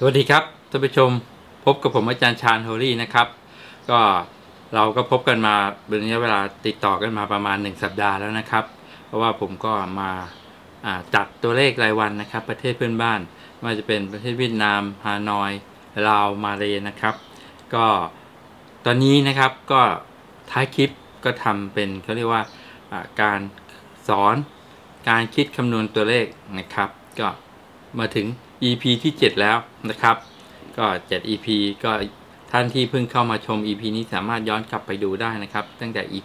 สวัสดีครับท่านผู้ชมพบกับผมอาจารย์ชาญโฮลี่นะครับก็เราก็พบกันมาเป็นระยะเวลาติดต่อกันมาประมาณ1สัปดาห์แล้วนะครับเพราะว่าผมก็มาจัดตัวเลขรายวันนะครับประเทศเพื่อนบ้านไม่ว่าจะเป็นประเทศเวียดนามฮานอยลาวมาเลนะครับก็ตอนนี้นะครับก็ท้ายคลิปก็ทำเป็นเขาเรียกว่าการสอนการคิดคำนวณตัวเลขนะครับก็มาถึง EP ที่ 7 แล้วนะครับก็7 EP ก็ท่านที่เพิ่งเข้ามาชม EP นี้สามารถย้อนกลับไปดูได้นะครับตั้งแต่ EP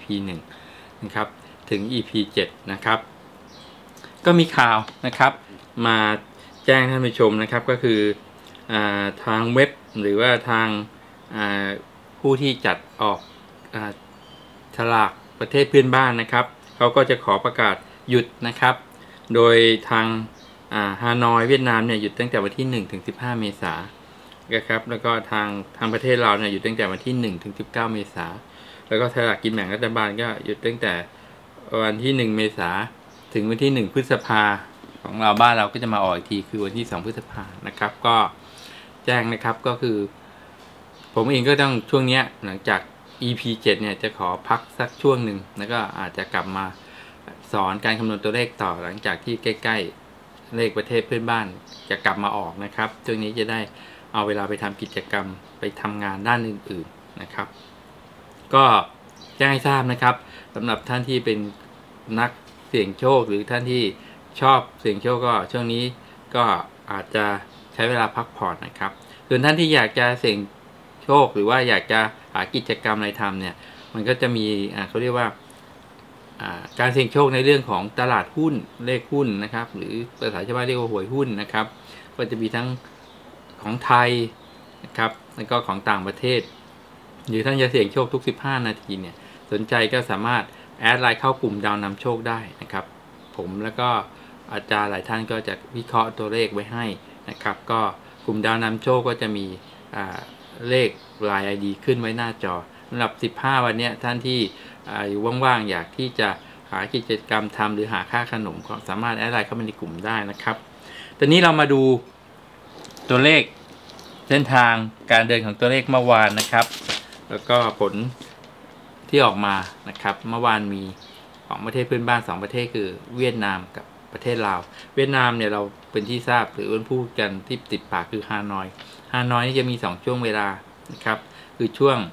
1นะครับถึง EP 7นะครับก็มีข่าวนะครับมาแจ้งท่านผู้ชมนะครับก็คือทางเว็บหรือว่าทางผู้ที่จัดออกฉลากประเทศเพื่อนบ้านนะครับเขาก็จะขอประกาศหยุดนะครับโดยทางฮานอยเวียดนามเนี่ยหยุดตั้งแต่วันที่1ถึง15เมษายนนะครับแล้วก็ทางประเทศเราเนี่ยหยุดตั้งแต่วันที่1ถึง19เมษายนแล้วก็ฉลากกินแบ่งรัฐบาลก็หยุดตั้งแต่วันที่1เมษายนถึงวันที่1พฤษภาของเราบ้านเราก็จะมาออกอีกทีคือวันที่2พฤษภานะครับก็แจ้งนะครับก็คือผมเองก็ต้องช่วงนี้หลังจาก EP 7เนี่ยจะขอพักสักช่วงหนึ่งแล้วก็อาจจะกลับมาสอนการคำนวณตัวเลขต่อหลังจากที่ใกล้ๆเลขประเทศเพื่อนบ้านจะกลับมาออกนะครับช่วงนี้จะได้เอาเวลาไปทำกิจกรรมไปทำงานด้านอื่นๆนะครับก็แจ้งให้ทราบนะครับสำหรับท่านที่เป็นนักเสี่ยงโชคหรือท่านที่ชอบเสี่ยงโชคก็ช่วงนี้ก็อาจจะใช้เวลาพักผ่อนนะครับส่วนท่านที่อยากจะเสี่ยงโชคหรือว่าอยากจะหากิจกรรมอะไรทำเนี่ยมันก็จะมีเขาเรียกว่าการเสี่ยงโชคในเรื่องของตลาดหุ้นเลขหุ้นนะครับหรือภาษาชาวบ้านเรียกว่าหวยหุ้นนะครับก็จะมีทั้งของไทยนะครับแล้วก็ของต่างประเทศหรือท่านจะเสี่ยงโชคทุก15นาทีเนี่ยสนใจก็สามารถแอดไลน์เข้ากลุ่มดาวนำโชคได้นะครับผมแล้วก็อาจารย์หลายท่านก็จะวิเคราะห์ตัวเลขไว้ให้นะครับก็กลุ่มดาวนำโชคก็จะมีเลขราย ID ขึ้นไว้หน้าจอสำหรับ15วันนี้ท่านที่อยู่ว่างๆอยากที่จะหากิจกรรมทำหรือหาค่าขนมก็สามารถแอดไลน์เข้ามาในกลุ่มได้นะครับตอนนี้เรามาดูตัวเลขเส้นทางการเดินของตัวเลขเมื่อวานนะครับแล้วก็ผลที่ออกมานะครับเมื่อวานมีของประเทศเพื่อนบ้าน2ประเทศคือเวียดนามกับประเทศลาวเวียดนามเนี่ยเราเป็นที่ทราบหรือพูดกันที่ติดปากคือฮานอยนี่จะมี2ช่วงเวลานะครับคือช่วง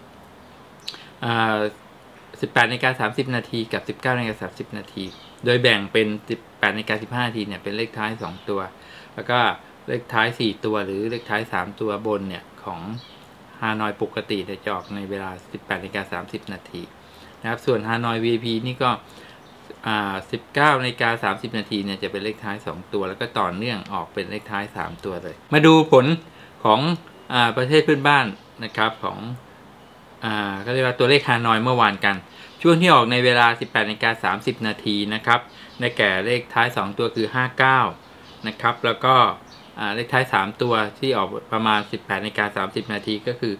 18:30 นาทีกับ19:30 นาทีโดยแบ่งเป็น18:15 นาทีเนี่ยเป็นเลขท้าย2ตัวแล้วก็เลขท้าย4ตัวหรือเลขท้าย3ตัวบนเนี่ยของฮานอยปกติจะออกในเวลา18:30 นาทีนะครับส่วนฮานอย VIP นี่ก็19:30 นาทีเนี่ยจะเป็นเลขท้าย2ตัวแล้วก็ต่อเนื่องออกเป็นเลขท้าย3ตัวเลยมาดูผลของประเทศเพื่อนบ้านนะครับของก็เรียกว่าตัวเลขฮานอยเมื่อวานกันช่วงที่ออกในเวลา 18:30 นาทีนะครับได้แก่เลขท้าย2ตัวคือ59นะครับแล้วก็เลขท้าย3ตัวที่ออกประมาณ 18:30 นาทีก็คือ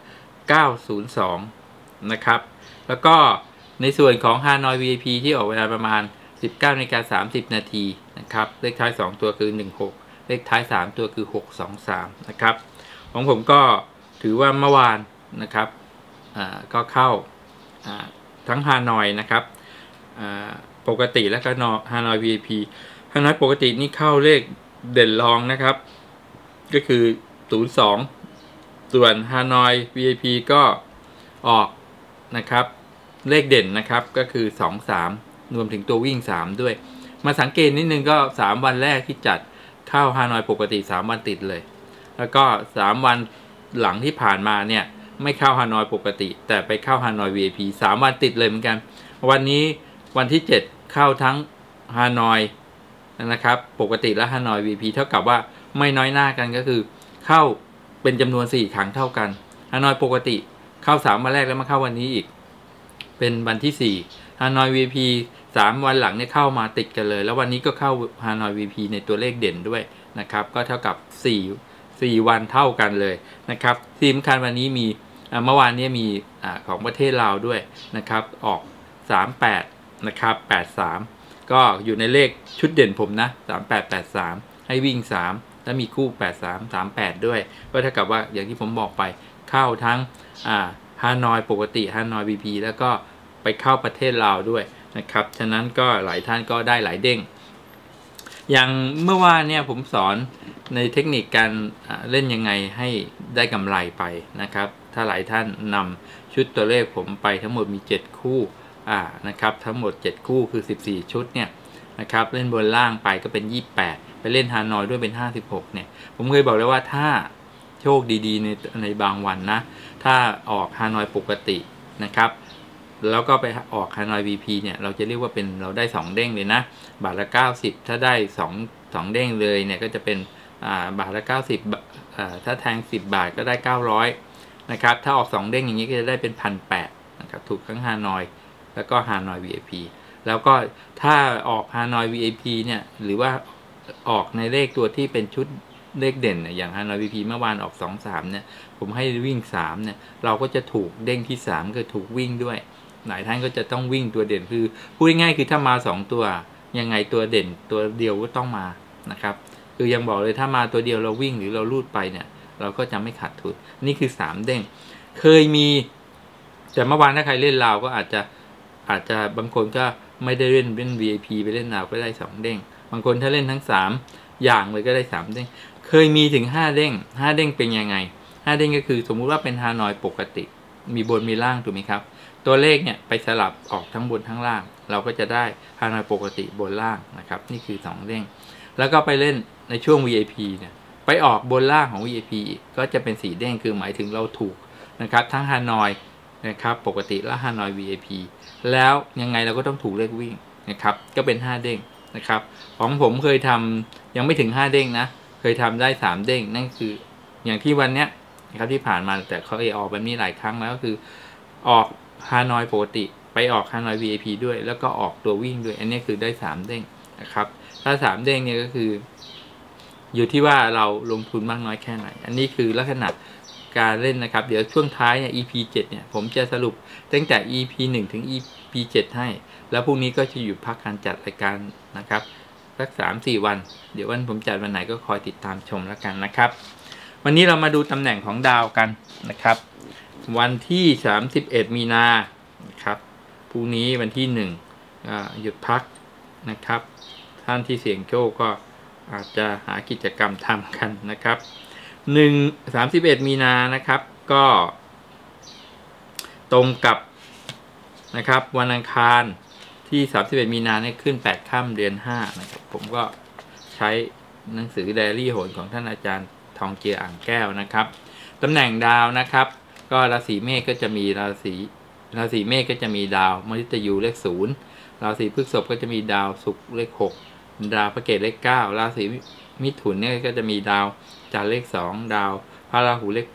902นะครับแล้วก็ในส่วนของฮานอย VIP ที่ออกเวลาประมาณ 19:30 นาทีนะครับเลขท้าย2ตัวคือ16เลขท้าย3ตัวคือ623นะครับของผมก็ถือว่าเมื่อวานนะครับก็เข้าทั้งฮานอยนะครับปกติและก็ฮานอย VIP ฮานอยปกตินี่เข้าเลขเด่นรองนะครับก็คือ02ส่วนฮานอย VIP ก็ออกนะครับเลขเด่นนะครับก็คือ23รวมถึงตัววิ่ง3ด้วยมาสังเกตนิดนึงก็3วันแรกที่จัดเข้าฮานอยปกติ3วันติดเลยแล้วก็3วันหลังที่ผ่านมาเนี่ยไม่เข้าฮานอยปกติแต่ไปเข้าฮานอย VIP 3วันติดเลยเหมือนกันวันนี้วันที่7เข้าทั้งฮานอยนะครับปกติและฮานอย VIP เท่ากับว่าไม่น้อยหน้ากันก็คือเข้าเป็นจำนวน4ครั้งเท่ากันฮานอยปกติเข้า3วันแรกแล้วมาเข้าวันนี้อีกเป็นวันที่4ฮานอย VIP 3วันหลังเนี่ยเข้ามาติดกันเลยแล้ววันนี้ก็เข้าฮานอย VIP ในตัวเลขเด่นด้วยนะครับก็เท่ากับ4วันเท่ากันเลยนะครับที่สำคัญวันนี้มีเมื่อวานนี้มีของประเทศลาวด้วยนะครับออก38นะครับ83ก็อยู่ในเลขชุดเด่นผมนะ3883ให้วิ่ง3 และมีคู่8338ด้วยก็เท่ากับว่าอย่างที่ผมบอกไปเข้าทั้งฮานอยปกติฮานอย VP แล้วก็ไปเข้าประเทศลาวด้วยนะครับฉะนั้นก็หลายท่านก็ได้หลายเด้งอย่างเมื่อวานเนี่ยผมสอนในเทคนิคการเล่นยังไงให้ได้กำไรไปนะครับถ้าหลายท่านนำชุดตัวเลขผมไปทั้งหมดมี7คู่นะครับทั้งหมด7คู่คือ14ชุดเนี่ยนะครับเล่นบนล่างไปก็เป็น28ไปเล่นฮานอยด้วยเป็น56เนี่ยผมเคยบอกแล้วว่าถ้าโชคดีๆในบางวันนะถ้าออกฮานอยปกตินะครับแล้วก็ไปออกฮานอย VP เนี่ยเราจะเรียกว่าเป็นเราได้2เด้งเลยนะบาทละ90ถ้าได้2เด้งเลยเนี่ยก็จะเป็นบาทละ90ถ้าแทง10 บาทก็ได้900นะครับถ้าออก2เด้งอย่างนี้ก็จะได้เป็น 1,800 นะครับถูกทั้งฮานอยแล้วก็ฮานอย VIP แล้วก็ถ้าออกฮานอย VIP เนี่ยหรือว่าออกในเลขตัวที่เป็นชุดเลขเด่นอย่างฮานอย VP เมื่อวานออก2-3เนี่ยผมให้วิ่ง3เนี่ยเราก็จะถูกเด้งที่3คือถูกวิ่งด้วยหลายท่านก็จะต้องวิ่งตัวเด่นคือพูดง่ายๆคือถ้ามา2ตัวยังไงตัวเด่นตัวเดียวก็ต้องมานะครับคือยังบอกเลยถ้ามาตัวเดียวเราวิ่งหรือเราลูดไปเนี่ยเราก็จะไม่ขาดทุนนี่คือ3เด้งเคยมีแต่เมื่อวานถ้าใครเล่นลาวก็อาจจะบางคนก็ไม่ได้เล่นVIP ไปเล่นลาวก็ได้2เด้งบางคนถ้าเล่นทั้ง3อย่างเลยก็ได้3เด้งเคยมีถึง5เด้ง5เด้งเป็นยังไง5เด้งก็คือสมมุติว่าเป็นฮานอยปกติมีบนมีล่างถูกไหมครับตัวเลขเนี่ยไปสลับออกทั้งบนทั้งล่างเราก็จะได้ฮานอยปกติบนล่างนะครับนี่คือ2เด้งแล้วก็ไปเล่นในช่วง VIP เนี่ยไปออกบนล่างของ VIP ก็จะเป็น4เด้งคือหมายถึงเราถูกนะครับทั้งฮานอยนะครับปกติและฮานอย VIP แล้วยังไงเราก็ต้องถูกเลขวิ่งนะครับก็เป็น5เด้งนะครับของผมเคยทำยังไม่ถึง5เด้งนะเคยทำได้3เด้งนั่นคืออย่างที่วันเนี้ยนะครับที่ผ่านมาแต่เขาออกแบบนี้หลายครั้งแล้วก็คือออกฮานอยปกติไปออกฮานอย VIP ด้วยแล้วก็ออกตัววิ่งด้วยอันนี้คือได้3เด้งนะครับถ้า3เด้งเนี่ยก็คืออยู่ที่ว่าเราลงทุนมากน้อยแค่ไหนอันนี้คือลักษณะการเล่นนะครับเดี๋ยวช่วงท้ายเนี่ย EP 7เนี่ยผมจะสรุปตั้งแต่ EP 1ถึง EP 7ให้แล้วพรุ่งนี้ก็จะอยู่พักการจัดรายการนะครับสัก 3-4 วันเดี๋ยววันผมจัดวันไหนก็คอยติดตามชมแล้วกันนะครับวันนี้เรามาดูตำแหน่งของดาวกันนะครับวันที่31มีนานะครับพรุ่งนี้วันที่1หยุดพักนะครับท่านที่เสี่ยงโชคก็อาจจะหากิจกรรมทำกันนะครับ31มีนานะครับก็ตรงกับนะครับวันอังคารที่31มีนาเนี่ยขึ้น8ค่ำเดือน5นะครับผมก็ใช้หนังสือไดอารี่โหรของท่านอาจารย์ทองเจืออ่างแก้วนะครับตำแหน่งดาวนะครับก็ราศีเมษก็จะมีราศีเมษก็จะมีดาวมฤตยูเลข0ราศีพฤษภก็จะมีดาวศุกร์เลข6ดาวพฤหัสเลข9ราศีมิถุนเนี่ยก็จะมีดาวจันทร์เลข2ดาวพระราหูเลข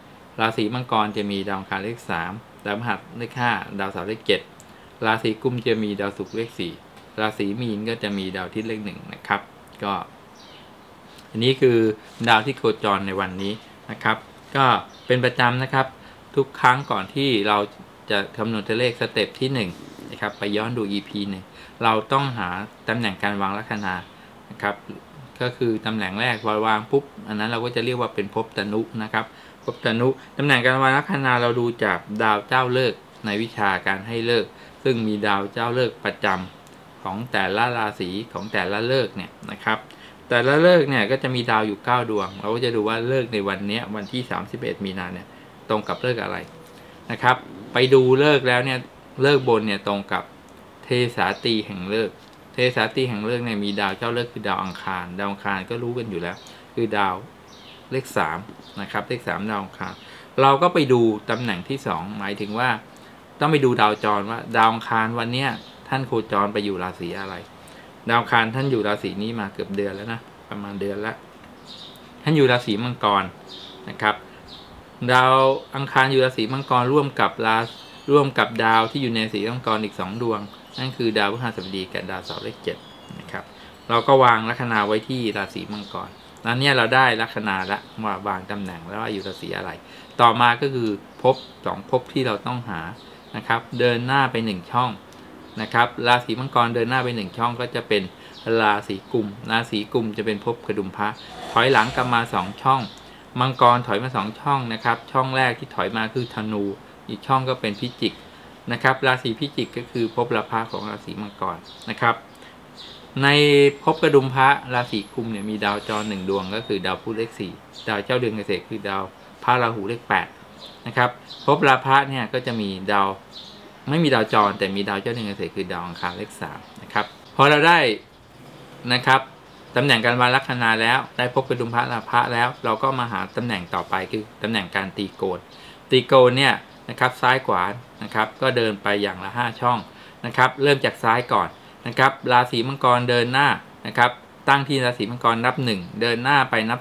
8ราศีมังกรจะมีดาวอังคารเลข3ดาวพฤหัสเลข5ดาวเสาร์เลข7ราศีกุมจะมีดาวศุกร์เลข4ราศีมีนก็จะมีดาวอาทิตย์เลข1นะครับก็อันนี้คือดาวที่โคจรในวันนี้นะครับก็เป็นประจำนะครับทุกครั้งก่อนที่เราจะคำนวณตัวเลขสเต็ปที่1นะครับไปย้อนดู EP 1เราต้องหาตำแหน่งการวางลัคนานะครับก็คือตำแหน่งแรกพอวางปุ๊บอันนั้นเราก็จะเรียกว่าเป็นภพตนุนะครับภพตนุตำแหน่งการวางลัคนาเราดูจากดาวเจ้าฤกษ์ในวิชาการให้ฤกษ์ซึ่งมีดาวเจ้าฤกษ์ประจำของแต่ละราศีของแต่ละฤกษ์เนี่ยนะครับแต่ละฤกษ์เนี่ยก็จะมีดาวอยู่9ดวงเราก็จะดูว่าฤกษ์ในวันนี้วันที่31มีนาเนี่ยตรงกับฤกษ์อะไรนะครับไปดูฤกษ์แล้วเนี่ยฤกษ์บนเนี่ยตรงกับเทสาตีแห่งฤกษ์เทสาตีแห่งฤกษ์เนี่ยมีดาวเจ้าฤกษ์คือดาวอังคารดาวอังคารก็รู้กันอยู่แล้วคือดาวเลข3นะครับเลข3ดาวอังคารเราก็ไปดูตำแหน่งที่2หมายถึงว่าต้องไปดูดาวจรว่าดาวอังคารวันนี้ท่านโคจรไปอยู่ราศีอะไรดาวอังคารท่านอยู่ราศีนี้มาเกือบเดือนแล้วนะประมาณเดือนแล้วท่านอยู่ราศีมังกรนะครับดาวอังคารอยู่ราศีมังกรร่วมกับดาวที่อยู่ในราศีมังกรอีก2ดวงนั่นคือดาวพฤหัสบดีกับดาวเสาร์เลข7นะครับเราก็วางลัคนาไว้ที่ราศีมังกรนั้นเนี่ยเราได้ลัคนาละว่าวางตำแหน่งแล้วว่าอยู่ราศีอะไรต่อมาก็คือภพ2ภพที่เราต้องหานะครับเดินหน้าไป1ช่องนะครับราศีมังกรเดินหน้าไป1ช่องก็จะเป็นราศีกุมราศีกุมจะเป็นภพกระดุมพระถอยหลังกลับมา2ช่องมังกรถอยมา2ช่องนะครับช่องแรกที่ถอยมาคือธนูอีกช่องก็เป็นพิจิกนะครับราศีพิจิกก็คือภพราพะของราศีมังกรนะครับในภพกระดุมพระราศีกุมเนี่ยมีดาวจร1ดวงก็คือดาวพุธเลข4ดาวเจ้าเดือนเกษตรคือดาวพระราหูเลข8นะครับภพราพะเนี่ยก็จะมีดาวไม่มีดาวจรแต่มีดาวเจ้าเดือนเกษตรคือดาวอังคารเลข3นะครับพอเราได้นะครับตำแหน่งการวางลัคนาแล้วได้ภพกระดุมพระราพะแล้วเราก็มาหาตำแหน่งต่อไปคือตำแหน่งการตีโกณเนี่ยนะครับซ้ายขวานะครับก็เดินไปอย่างละ5ช่องนะครับเริ่มจากซ้ายก่อนนะครับราศีมังกรเดินหน้านะครับตั้งที่ราศีมังกรนับ1เดินหน้าไปนับ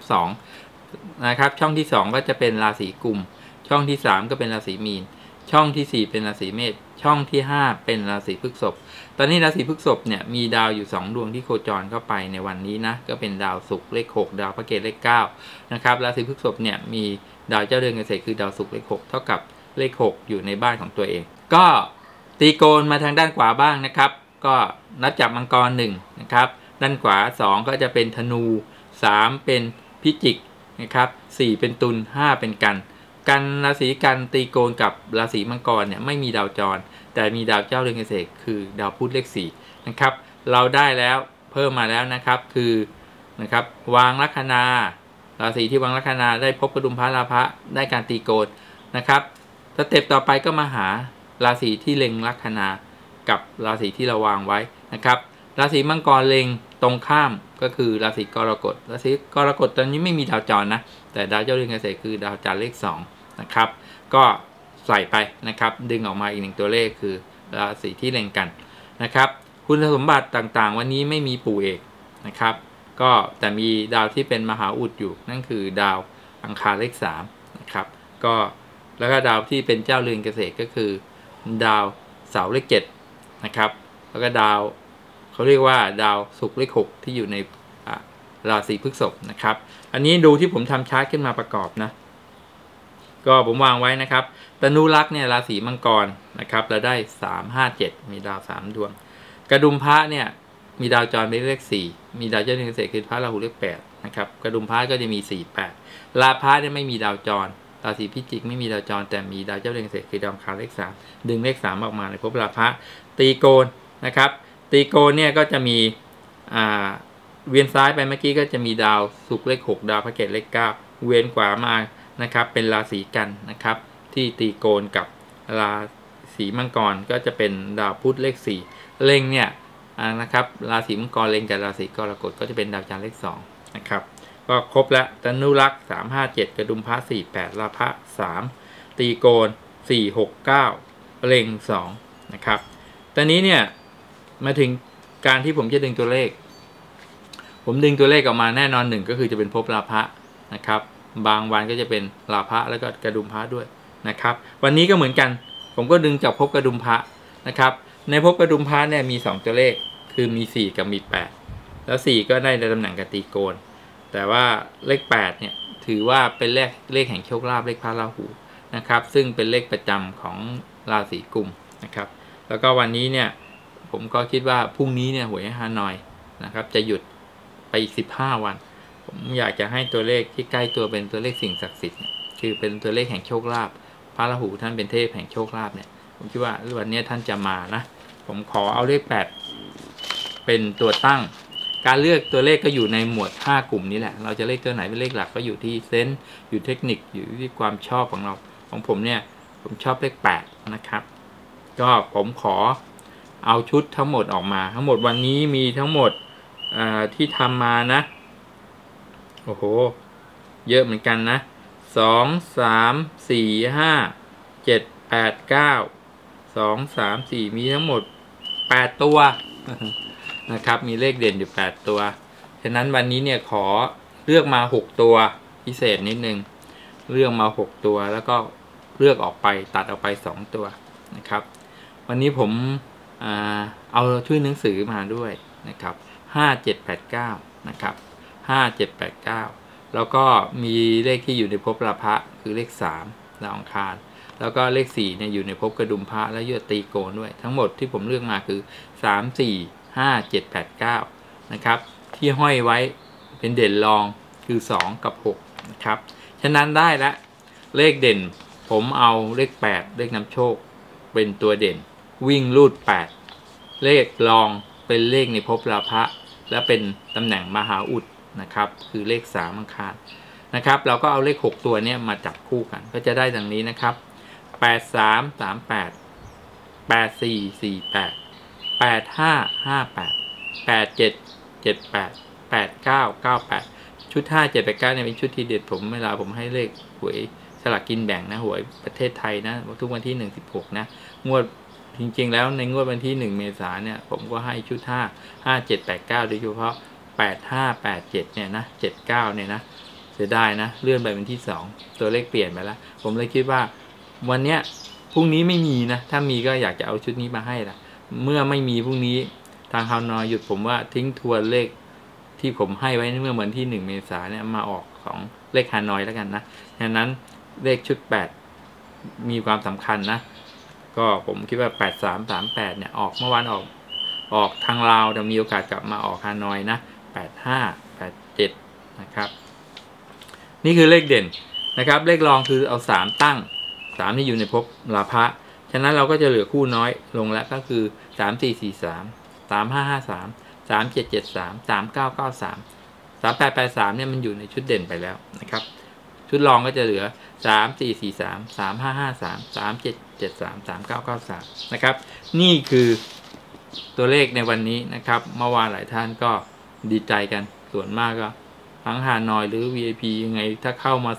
2นะครับช่องที่2ก็จะเป็นราศีกุมช่องที่3ก็เป็นราศีมีนช่องที่4เป็นราศีเมษช่องที่5เป็นราศีพฤษภตอนนี้ราศีพฤษภเนี่ยมีดาวอยู่2ดวงที่โคจรเข้าไปในวันนี้นะก็เป็นดาวศุกร์เลข6ดาวพระเกตเลข9นะครับราศีพฤษภเนี่ยมีดาวเจ้าเรือนเกษตรคือดาวศุกร์เลข6เท่ากับเลข6อยู่ในบ้านของตัวเองก็ตีโกณมาทางด้านขวาบ้างนะครับก็นับจากมังกร1นะครับด้านขวา2ก็จะเป็นธนู3เป็นพิจิกนะครับ4เป็นตุล5เป็นกันราศีกันตีโกณกับราศีมังกรเนี่ยไม่มีดาวจรแต่มีดาวเจ้าเรือนเกษตรคือดาวพุธเลข4นะครับเราได้แล้วเพิ่มมาแล้วนะครับคือนะครับวางลัคนาราศีที่วางลัคนาได้ภพกระดุมพระราพะได้การตีโกณนะครับสเต็ปต่อไปก็มาหาราศีที่เล็งลัคนากับราศีที่เราวางไว้นะครับราศีมังกรเล็งตรงข้ามก็คือราศีกรกฎราศีกรกฎตอนนี้ไม่มีดาวจรนะแต่ดาวเจ้าเรือนเกษตรคือดาวจันทร์เลข2นะครับก็ใส่ไปนะครับดึงออกมาอีก1ตัวเลขคือราศีที่เล็งกันนะครับคุณสมบัติต่างๆวันนี้ไม่มีปู่เอกนะครับก็แต่มีดาวที่เป็นมหาอุดอยู่นั่นคือดาวอังคารเลข3นะครับก็แล้วก็ดาวที่เป็นเจ้าเรือนเกษตรก็คือดาวเสาร์เลข7นะครับแล้วก็ดาวเขาเรียกว่าดาวศุกร์เลข6ที่อยู่ในราศีพฤษภนะครับอันนี้ดูที่ผมทำชาร์ตขึ้นมาประกอบนะก็ผมวางไว้นะครับตนุลักษ์เนี่ยราศีมังกรนะครับเราได้3 5 7มีดาว3ดวงกระดุมพระเนี่ยมีดาวจรเป็นเลข4มีดาวเจ้าเรือนเกษตรคือพระราหูเลข8นะครับกระดุมพระก็จะมี4 8ราพะเนี่ยไม่มีดาวจรราศีพิจิกไม่มีดาวจรแต่มีดาวเจ้าเรือนเกษตรคือดาวอังคารเลข3ดึงเลข3ออกมาในภพราพะตีโกณนะครับตีโกณเนี่ยก็จะมีเวียนซ้ายไปเมื่อกี้ก็จะมีดาวศุกร์เลข6ดาวพระเกตเลข9เวียนขวามานะครับเป็นราศีกันนะครับที่ตีโกณกับราศีมังกรก็จะเป็นดาวพุธเลข4เล็งเนี่ยนะครับราศีมังกรเล็งกับราศีกรกฎก็จะเป็นดาวจันทร์เลข2นะครับก็ครบแล้วตนุลักษ์3 5 7กระดุมพระ4 8ราพะ3ตีโกณ4 6 9เล็ง2นะครับตอนนี้เนี่ยมาถึงการที่ผมจะดึงตัวเลขผมดึงตัวเลขออกมาแน่นอน1ก็คือจะเป็นภพราพะนะครับบางวันก็จะเป็นราพะแล้วก็กระดุมพระด้วยนะครับวันนี้ก็เหมือนกันผมก็ดึงจากภพกระดุมพระนะครับในภพกระดุมพระเนี่ยมี2ตัวเลขคือมี4กับมี8แล้ว4ก็ได้ในตำแหน่งกตีโกณแต่ว่าเลข8เนี่ยถือว่าเป็นเลขแห่งโชคลาภเลขพระราหูนะครับซึ่งเป็นเลขประจำของราศีกุมนะครับแล้วก็วันนี้เนี่ยผมก็คิดว่าพรุ่งนี้เนี่ยหวยฮานอยนะครับจะหยุดไปอีก15วันผมอยากจะให้ตัวเลขที่ใกล้ตัวเป็นตัวเลขสิ่งศักดิ์สิทธิ์คือเป็นตัวเลขแห่งโชคลาภพระราหูท่านเป็นเทพแห่งโชคลาภเนี่ยผมคิดว่าวันนี้ท่านจะมานะผมขอเอาเลข8เป็นตัวตั้งการเลือกตัวเลขก็อยู่ในหมวด5กลุ่มนี้แหละเราจะเลขตัวไหนเป็นเลขหลักก็อยู่ที่เซนส์อยู่เทคนิคอยู่ที่ความชอบของเราของผมเนี่ยผมชอบเลข8นะครับก็ผมขอเอาชุดทั้งหมดออกมาทั้งหมดวันนี้มีทั้งหมดที่ทำมานะโอ้โหเยอะเหมือนกันนะ2 3 4 5 7 8 9 2 3 4มีทั้งหมด8ตัวนะครับมีเลขเด่นอยู่8ตัวฉะนั้นวันนี้เนี่ยขอเลือกมา6ตัวพิเศษนิดนึงเลือกมา6ตัวแล้วก็เลือกออกไปตัดออกไป2ตัวนะครับวันนี้ผมเอาช่วยหนังสือมาด้วยนะครับ5 7 8 9นะครับ5 7 8 9แล้วก็มีเลขที่อยู่ในภพราพะคือเลข3ดาวอังคารแล้วก็เลข4เนี่ยอยู่ในภพกระดุมพระและยอดตีโกนด้วยทั้งหมดที่ผมเลือกมาคือ3 4 5 7 8 9นะครับที่ห้อยไว้เป็นเด่นรองคือ2กับ6นะครับฉะนั้นได้ละเลขเด่นผมเอาเลข8เลขนำโชคเป็นตัวเด่นวิ่งรูด8เลขรองเป็นเลขในภพราพะและเป็นตำแหน่งมหาอุดนะครับคือเลข3อังคารนะครับเราก็เอาเลข6ตัวนี้มาจับคู่กันก็จะได้ดังนี้นะครับ8 3 3 8 8 4 4 8 8 5 5 8 8 7 7 8 8 9 9 8ชุด5 7 8 9เนี่ยเป็นชุดทีเด็ดผมเวลาผมให้เลขหวยสลากกินแบ่งนะหวยประเทศไทยนะทุกวันที่1 16นะงวดจริงๆแล้วในงวดวันที่1 เมษายนเนี่ยผมก็ให้ชุด5 5 7 8 9โดยเฉพาะ8 5 8 7เนี่ยนะ7 9เนี่ยนะเสียดายนะเลื่อนไปเป็นที่2ตัวเลขเปลี่ยนไปแล้วผมเลยคิดว่าวันเนี้ยพรุ่งนี้ไม่มีนะถ้ามีก็อยากจะเอาชุดนี้มาให้ละเมื่อไม่มีพรุ่งนี้ทางฮานอยหยุดผมว่าทิ้งทวนเลขที่ผมให้ไว้เมื่อวันที่1 เมษายนเนี่ยมาออกของเลขฮานอยแล้วกันนะดังนั้นเลขชุด8มีความสำคัญนะก็ผมคิดว่า8 3 3 8เนี่ยออกเมื่อวานออกทางลาวจะมีโอกาสกลับมาออกฮานอยนะ8 5 8 7นะครับนี่คือเลขเด่นนะครับเลขรองคือเอา3ตั้ง3ที่อยู่ในภพราพะฉะนั้นเราก็จะเหลือคู่น้อยลงแล้วก็คือ3 4 4 3 3 5 5 3 3 7 7 3 3 9 9 3 3 8 8 3เนี่ยมันอยู่ในชุดเด่นไปแล้วนะครับชุดรองก็จะเหลือ3 4 4 3 3 5 5 3 3 7 7 3 3 9 9 3นะครับนี่คือตัวเลขในวันนี้นะครับเมื่อวานหลายท่านก็ดีใจกันส่วนมากก็ทั้งฮานอยหรือ VIP ยังไงถ้าเข้ามา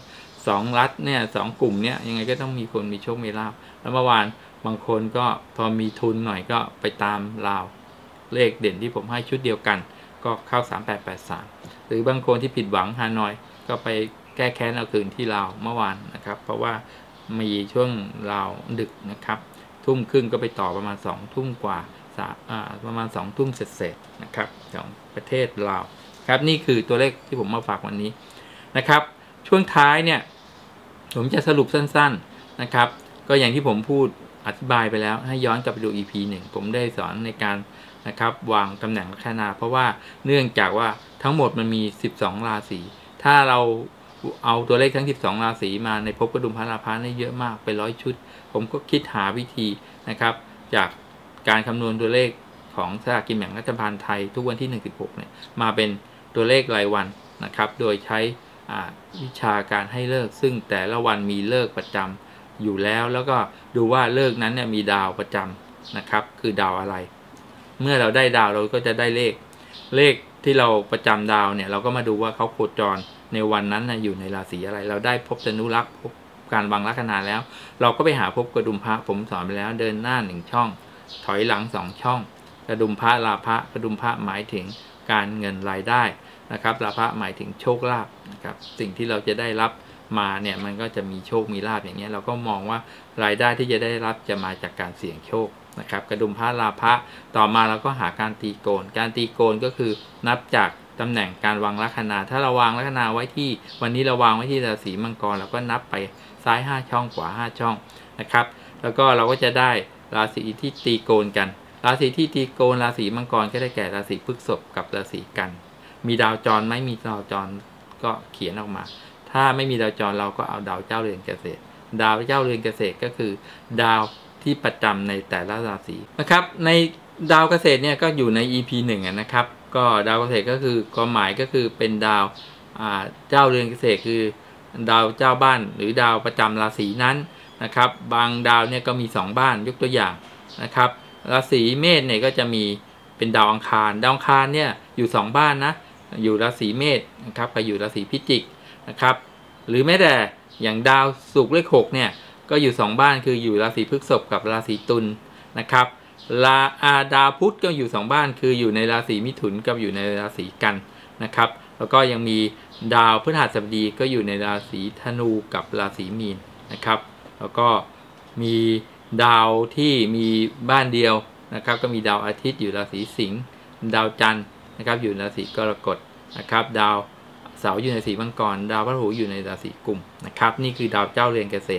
2รัฐเนี่ย2กลุ่มเนี่ยยังไงก็ต้องมีคนมีโชคมีลาภแล้วเมื่อวานบางคนก็พอมีทุนหน่อยก็ไปตามราวเลขเด่นที่ผมให้ชุดเดียวกันก็เข้า3883หรือบางคนที่ผิดหวังฮานอยก็ไปแก้แค้นเอาคืนที่ลาวเมื่อวานนะครับเพราะว่ามีช่วงลาวดึกนะครับทุ่มครึ่งก็ไปต่อประมาณ2 ทุ่มกว่าประมาณ2 ทุ่มเสร็จนะครับของประเทศลาวครับนี่คือตัวเลขที่ผมมาฝากวันนี้นะครับช่วงท้ายเนี่ยผมจะสรุปสั้นๆนะครับก็อย่างที่ผมพูดอธิบายไปแล้วให้ย้อนกลับไปดู EP 1ผมได้สอนในการนะครับวางตำแหน่งลัคนาเพราะว่าเนื่องจากว่าทั้งหมดมันมี12ราศีถ้าเราเอาตัวเลขทั้ง12ราศีมาในภพกระดุมพระราพะได้เยอะมากเป็น100 ชุดผมก็คิดหาวิธีนะครับจากการคำนวณตัวเลขของสลากกินแบ่งรัฐบาลไทยทุกวันที่1-16เนี่ยมาเป็นตัวเลขรายวันนะครับโดยใช้วิชาการให้เลิกซึ่งแต่ละวันมีเลิกประจำอยู่แล้วก็ดูว่าเลิกนั้นเนี่ยมีดาวประจำนะครับคือดาวอะไรเมื่อเราได้ดาวเราก็จะได้เลขที่เราประจำดาวเนี่ยเราก็มาดูว่าเขาโคจรในวันนั้นนะอยู่ในราศีอะไรเราได้พบจันุรักษ์พบการวางลัคนาแล้วเราก็ไปหาพบกระดุมพระผมสอนไปแล้วเดินหน้า1 ช่องถอยหลัง2 ช่องกระดุมพระราพะกระดุมพระหมายถึงการเงินรายได้นะครับราพะหมายถึงโชคลาภนะครับสิ่งที่เราจะได้รับมาเนี่ยมันก็จะมีโชคมีลาภอย่างเงี้ยเราก็มองว่ารายได้ที่จะได้รับจะมาจากการเสี่ยงโชคนะครับกระดุมพระราพะต่อมาเราก็หาการตีโกนการตีโกนก็คือนับจากตำแหน่งการวางลัคนาถ้าเราวางลัคนาไว้ที่วันนี้เราวางไว้ที่ราศีมังกรเราก็นับไปซ้าย5 ช่องขวา5 ช่องนะครับแล้วก็เราก็จะได้ราศีที่ตีโกนกันราศีที่ตีโกนราศีมังกรก็ได้แก่ราศีพฤษภกับราศีกันมีดาวจรไหมมีดาวจรก็เขียนออกมาถ้าไม่มีดาวจรเราก็เอาดาวเจ้าเรือนเกษตรดาวเจ้าเรือนเกษตรก็คือดาวที่ประจำในแต่ละราศีนะครับในดาวเกษตรเนี่ยก็อยู่ใน EP 1นะครับก็ดาวเกษตรก็คือความหมายก็คือเป็นดาวเจ้าเรือนเกษตรคือดาวเจ้าบ้านหรือดาวประจำราศีนั้นนะครับบางดาวเนี่ยก็มี2 บ้านยกตัวอย่างนะครับราศีเมษเนี่ยก็จะมีเป็นดาวอังคารดาวอังคารเนี่ยอยู่2 บ้านนะอยู่ราศีเมษนะครับกับอยู่ราศีพิจิกนะครับหรือแม้แต่อย่างดาวศุกร์เลข6เนี่ยก็อยู่2 บ้านคืออยู่ราศีพฤษภกับราศีตุลนะครับดาวพุธก็อยู่2 บ้านคืออยู่ในราศีมิถุนกับอยู่ในราศีกันนะครับแล้วก็ยังมีดาวพฤหัสบดีก็อยู่ในราศีธนูกับราศีมีนนะครับแล้วก็มีดาวที่มีบ้านเดียวนะครับก็มีดาวอาทิตย์อยู่ราศีสิงห์ดาวจันทร์นะครับอยู่ราศีกรกฎนะครับดาวเสาร์อยู่ในราศีมังกรดาวพฤหัสอยู่ในราศีกุมนะครับนี่คือดาวเจ้าเรือนเกษตร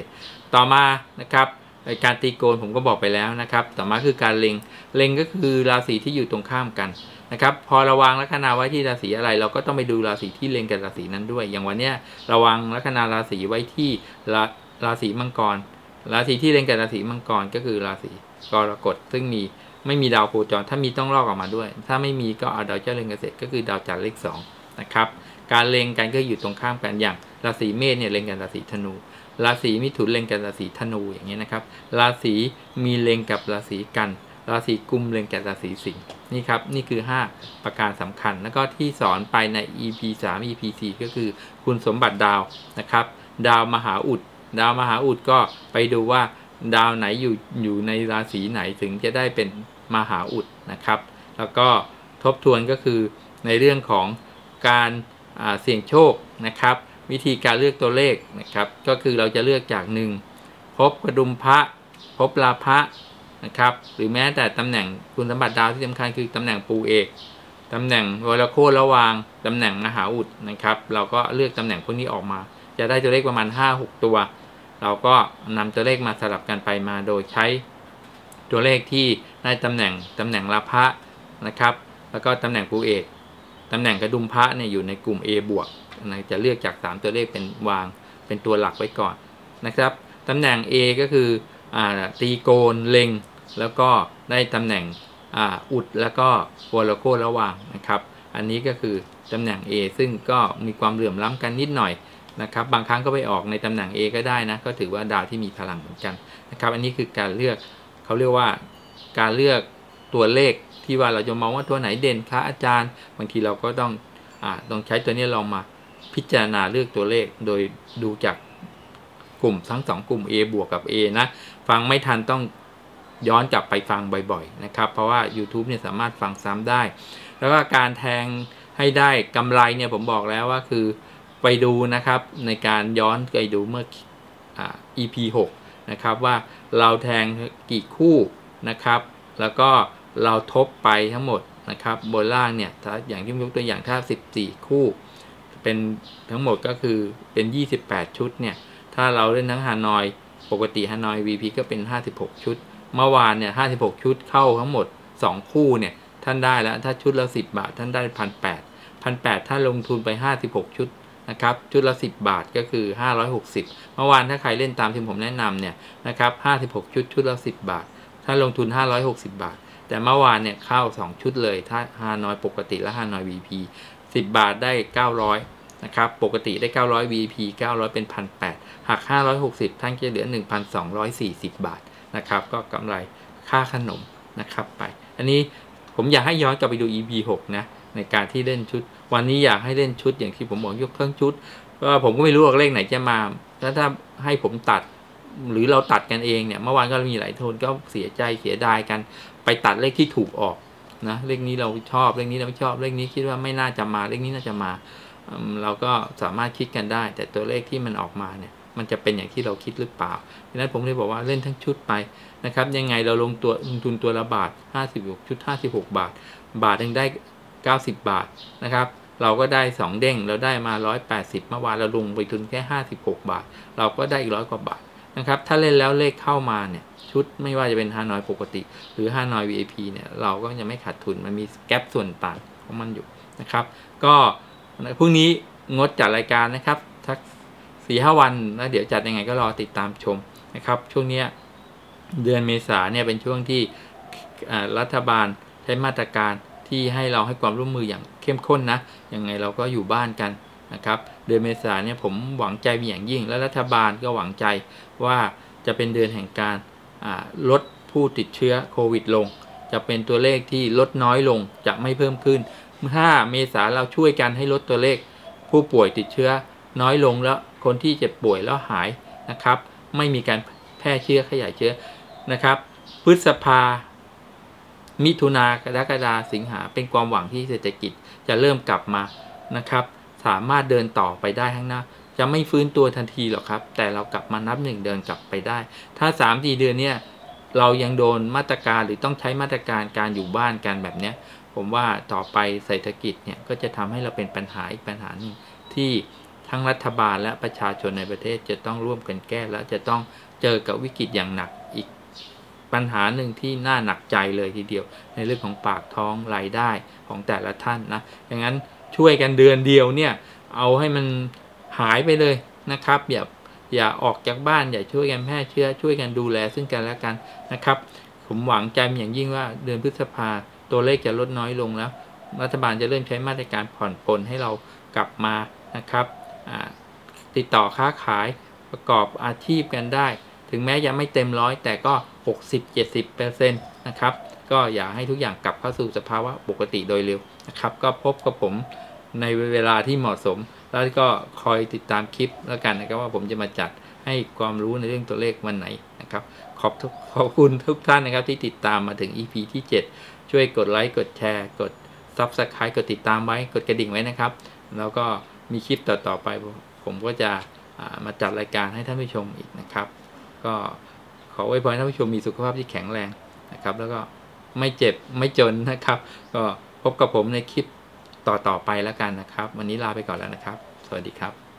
ต่อมานะครับการตีโกนผมก็บอกไปแล้วนะครับต่อมาคือการเล็งก็คือราศีที่อยู่ตรงข้ามกันนะครับพอระวางลัคนาไว้ที่ราศีอะไรเราก็ต้องไปดูราศีที่เล็งกับราศีนั้นด้วยอย่างวันนี้ระวังลัคนาราศีไว้ที่ราศีมังกรราศีที่เล็งกับราศีมังกรก็คือราศีกรกฎซึ่งไม่มีดาวโคจรถ้ามีต้องลอกออกมาด้วยถ้าไม่มีก็เอาดาวเจ้าเล็งเกษตรก็คือดาวจันทร์เลข2นะครับการเล็งกันก็อยู่ตรงข้ามกันอย่างราศีเมษเนี่ยเล็งกับราศีธนูราศีมิถุนเล็งกับราศีธนูอย่างเงี้ยนะครับราศีมีเล็งกับราศีกันราศีกุมเล็งกับราศีสิงห์นี่ครับนี่คือ5ประการสำคัญแล้วก็ที่สอนไปใน EP 3 EP 4ก็คือคุณสมบัติดาวนะครับดาวมหาอุดก็ไปดูว่าดาวไหนอยู่ในราศีไหนถึงจะได้เป็นมหาอุดนะครับแล้วก็ทบทวนก็คือในเรื่องของการเสี่ยงโชคนะครับวิธีการเลือกตัวเลขนะครับก็คือเราจะเลือกจาก1พบกระดุมพระพบลาภะนะครับหรือแม้แต่ตำแหน่งคุณสมบัติดาวที่สำคัญคือตำแหน่งปูเอกตำแหน่งวรโคตรระวางตำแหน่งมหาอุดนะครับเราก็เลือกตำแหน่งพวกนี้ออกมาจะได้ตัวเลขประมาณ 5-6 ตัวเราก็นำตัวเลขมาสลับกันไปมาโดยใช้ตัวเลขที่ได้ตำแหน่งลาภะนะครับแล้วก็ตำแหน่งปูเอกตำแหน่งกระดุมพระเนี่ยอยู่ในกลุ่ม A บวกจะเลือกจาก3ตัวเลขเป็นวางเป็นตัวหลักไว้ก่อนนะครับตำแหน่ง A ก็คือตีโกนเล็งแล้วก็ได้ตำแหน่งอุดแล้วก็วรโคตรระวางนะครับอันนี้ก็คือตำแหน่ง A ซึ่งก็มีความเหลื่อมล้ำกันนิดหน่อยนะครับบางครั้งก็ไปออกในตำแหน่ง A ก็ได้นะก็ถือว่าดาวที่มีพลังเหมือนกันนะครับอันนี้คือการเลือกเขาเรียกว่าการเลือกตัวเลขที่ว่าเราจะมองว่าตัวไหนเด่นคะอาจารย์บางทีเราก็ต้องใช้ตัวนี้ลองมาพิจารณาเลือกตัวเลขโดยดูจากกลุ่มทั้ง2กลุ่ม A บวกกับ A นะฟังไม่ทันต้องย้อนกลับไปฟังบ่อยๆนะครับเพราะว่า YouTube เนี่ยสามารถฟังซ้ำได้แล้วก็การแทงให้ได้กำไรเนี่ยผมบอกแล้วว่าคือไปดูนะครับในการย้อนไปดูเมื่อEP 6นะครับว่าเราแทงกี่คู่นะครับแล้วก็เราทบไปทั้งหมดนะครับบนล่างเนี่ยถ้าอย่างที่ยกตัวอย่างถ้า14คู่เป็นทั้งหมดก็คือเป็น28ชุดเนี่ยถ้าเราเล่นทั้งฮานอยปกติฮานอย VP ก็เป็น56ชุดเมื่อวานเนี่ย56ชุดเข้าทั้งหมด2คู่เนี่ยท่านได้แล้วถ้าชุดละ10 บาทท่านได้ 1,800 ถ้าลงทุนไป56ชุดนะครับชุดละ10 บาทก็คือ560เมื่อวานถ้าใครเล่นตามที่ผมแนะนำเนี่ยนะครับ56ชุดชุดละ10 บาทถ้าลงทุน560 บาทแต่เมื่อวานเนี่ยเข้า2ชุดเลยถ้าฮานอยปกติและฮานอย VP 10 บาทได้900นะครับปกติได้900 VP 900เป็น 1,800 หัก560ท่านจะเหลือ 1,240 บาทนะครับก็กำไรค่าขนมนะครับไปอันนี้ผมอยากให้ย้อนกลับไปดู EP 6นะในการที่เล่นชุดวันนี้อยากให้เล่นชุดอย่างที่ผมบอกยกเครื่องชุดเพราะผมก็ไม่รู้ว่าเลขไหนจะมาถ้าให้ผมตัดหรือเราตัดกันเองเนี่ยเมื่อวานก็มีหลายคนก็เสียใจเสียดายกันไปตัดเลขที่ถูกออกนะเลขนี้เราชอบเลขนี้เราไม่ชอบเลขนี้คิดว่าไม่น่าจะมาเลขนี้น่าจะมาเราก็สามารถคิดกันได้แต่ตัวเลขที่มันออกมาเนี่ยมันจะเป็นอย่างที่เราคิดหรือเปล่าดังนั้นผมเลยบอกว่าเล่นทั้งชุดไปนะครับยังไงเราลงทุนตัวละบาท56ชุด56 บาทนึงได้90 บาทนะครับเราก็ได้2เด้งเราได้มา180เมื่อวานเราลงไปทุนแค่56 บาทเราก็ได้อีก100 กว่าบาทนะครับถ้าเล่นแล้วเลขเข้ามาเนี่ยชุดไม่ว่าจะเป็นฮานอยปกติหรือฮานอย VIP เนี่ยเราก็จะไม่ขาดทุนมันมีแกปส่วนต่างของมันอยู่นะครับก็พรุ่งนี้งดจัดรายการนะครับสัก 4-5 วันแล้วเดี๋ยวจัดยังไงก็รอติดตามชมนะครับช่วงนี้เดือนเมษาเนี่ยเป็นช่วงที่รัฐบาลใช้มาตรการที่ให้เราให้ความร่วมมืออย่างเข้มข้นนะยังไงเราก็อยู่บ้านกันนะครับเดือนเมษาเนี่ยผมหวังใจมีอย่างยิ่งและรัฐบาลก็หวังใจว่าจะเป็นเดือนแห่งการลดผู้ติดเชื้อโควิดลงจะเป็นตัวเลขที่ลดน้อยลงจะไม่เพิ่มขึ้นถ้าเมษาเราช่วยกันให้ลดตัวเลขผู้ป่วยติดเชื้อน้อยลงแล้วคนที่เจ็บป่วยแล้วหายนะครับไม่มีการแพร่เชื้อขยายเชื้อนะครับพฤษภามิถุนากรกฎาสิงหาเป็นความหวังที่เศรษฐกิจจะเริ่มกลับมานะครับสามารถเดินต่อไปได้ข้างหน้าจะไม่ฟื้นตัวทันทีหรอกครับแต่เรากลับมานับ1เดินกลับไปได้ถ้า 3-4 เดือนเนี่ยเรายังโดนมาตรการหรือต้องใช้มาตรการการอยู่บ้านกันแบบเนี้ยผมว่าต่อไปเศรษฐกิจเนี่ยก็จะทำให้เราเป็นปัญหาอีกปัญหาหนึ่งที่ททั้งรัฐบาลและประชาชนในประเทศจะต้องร่วมกันแก้และจะต้องเจอกับวิกฤตอย่างหนักอีกปัญหาหนึ่งที่น่าหนักใจเลยทีเดียวในเรื่องของปากท้องรายได้ของแต่ละท่านนะดังนั้นช่วยกันเดือนเดียวเนี่ยเอาให้มันหายไปเลยนะครับอย่าออกจากบ้านอย่าช่วยกันแพร่เชื้อช่วยกันดูแลซึ่งกันและกันนะครับผมหวังใจอย่างยิ่งว่าเดือนพฤษภาตัวเลขจะลดน้อยลงแล้วรัฐบาลจะเริ่มใช้มาตรการผ่อนปลนให้เรากลับมานะครับติดต่อค้าขายประกอบอาชีพกันได้ถึงแม้ยังไม่เต็มร้อยแต่ก็ 60-70% นะครับก็อย่าให้ทุกอย่างกลับเข้าสู่สภาวะปกติโดยเร็วนะครับก็พบกับผมในเวลาที่เหมาะสมแล้วก็คอยติดตามคลิปแล้วกันนะครับว่าผมจะมาจัดให้ความรู้ในเรื่องตัวเลขวันไหนนะครับขอบคุณทุกท่านนะครับที่ติดตามมาถึง EP ที่ 7ช่วยกดไลค์กดแชร์กด Subscribe กดติดตามไว้กดกระดิ่งไว้นะครับแล้วก็มีคลิปต่อๆไปผมก็จะมาจัดรายการให้ท่านผู้ชมอีกนะครับก็ขออวยพรให้ท่านผู้ชมมีสุขภาพที่แข็งแรงนะครับแล้วก็ไม่เจ็บไม่จนนะครับก็พบกับผมในคลิปต่อไปแล้วกันนะครับวันนี้ลาไปก่อนแล้วนะครับสวัสดีครับ